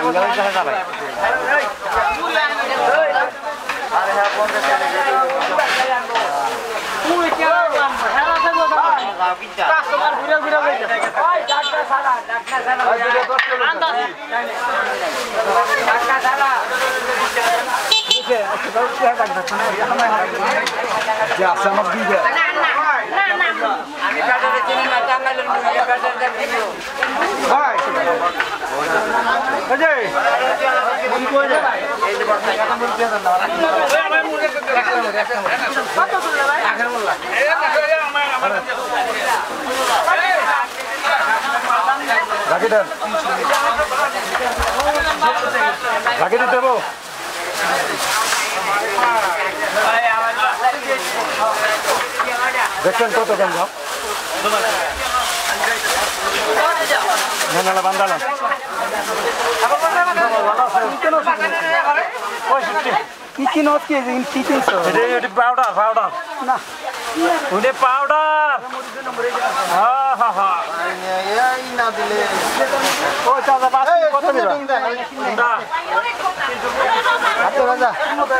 দেখছেন কত কেন না বান্দালা কি নট কি কি কিনছো এটা পাউডার পাউডার না ওটা পাউডার হ্যাঁ হ্যাঁ হ্যাঁ এই না দিলে ও চাচা বাস কত নিবা না হাতে বাজা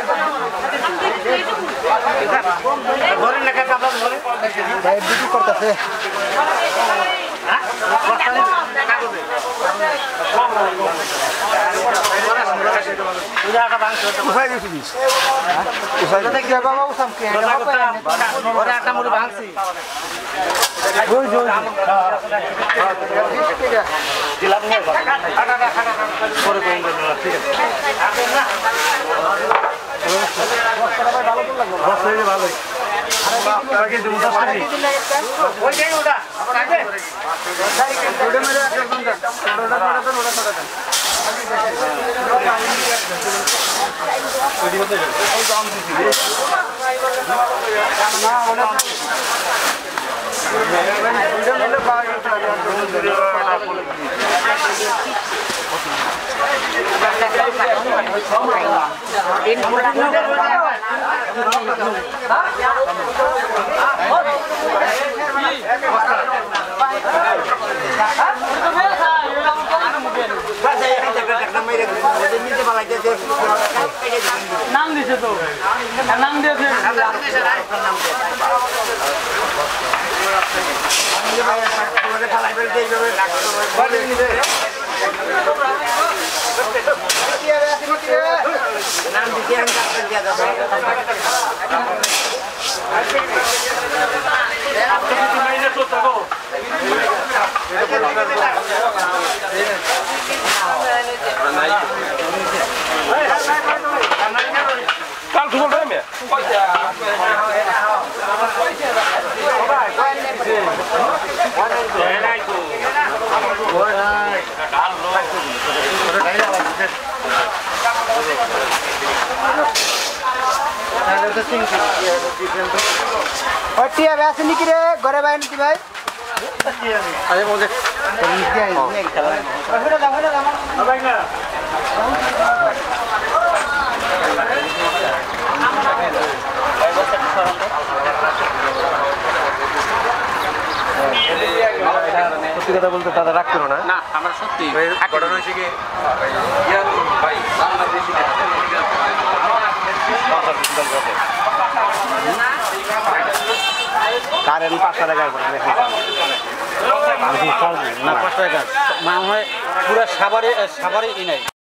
ঘরে লেখা কাপড় ঘরে ভাই বিক্রি করতেছে কোথায় গেছিস বাবা উসাম কে ঘরে একটা মুড়ি ভাঙছি ওই যে দিলাম না পরে কইন ঠিক আছে ভালোই আগে তুমি দশটাই ওই যাই ওটা আবার আগে ওটা মেরে একটা বন্ধা ওটা নাম দিছে তো নাম দিয়েছে কাল তুমি বলবে টিয়া আছে নাকি রে ঘরে বাইরে নাকি ভাই আরে বলে সত্যি কথা বলতে দাদা রাগ করো না না আমরা সত্যি ঘটনা হয়েছে কি কারেন্ট 5 টাকা করে না 5 টাকা মা হয় পুরো সাভারে ই নাই